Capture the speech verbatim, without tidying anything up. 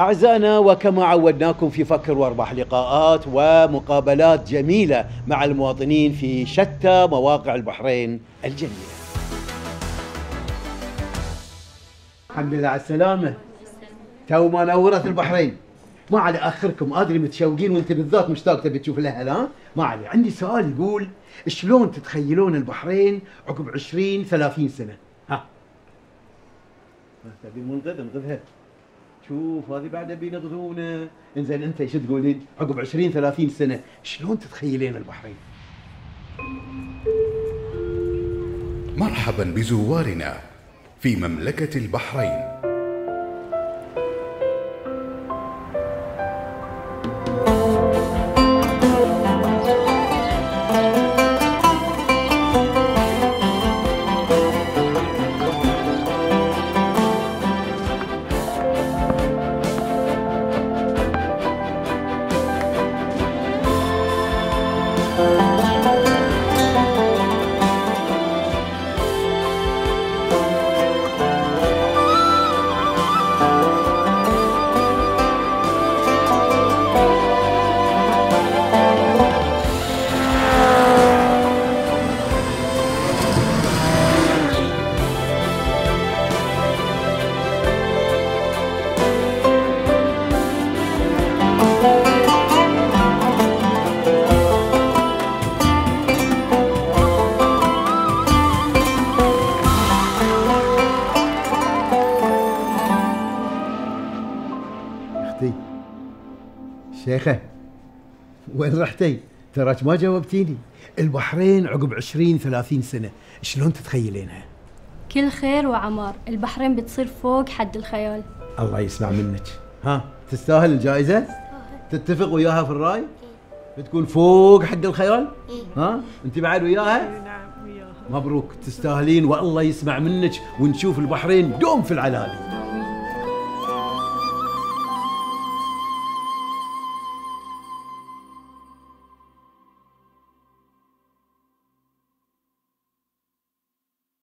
أعزائنا، وكما عودناكم في فكر واربح لقاءات ومقابلات جميلة مع المواطنين في شتى مواقع البحرين الجميلة. الحمد لله على السلامة. تو ما نورت البحرين. ما علي آخركم، أدري متشوقين وأنت بالذات مشتاق تبي تشوف الأهل. ها؟ ما علي. عندي سؤال يقول شلون تتخيلون البحرين عقب عشرين ثلاثين سنة؟ ها؟ تبي منقذ انقذها. شوف هذه بعد بينغذونه. انزين انت ايش تقولين؟ عقب عشرين ثلاثين سنه شلون تتخيلين البحرين؟ مرحبا بزوارنا في مملكة البحرين. شيخة وين رحتي؟ تراك ما جاوبتيني. البحرين عقب عشرين ثلاثين سنة شلون تتخيلينها؟ كل خير وعمار، البحرين بتصير فوق حد الخيال. الله يسمع منك. ها تستاهل الجائزة؟ تتفق وياها في الرأي؟ بتكون فوق حد الخيال؟ ها انت بعد وياها؟ نعم وياها. مبروك، تستاهلين والله يسمع منك ونشوف البحرين دوم في العلالي.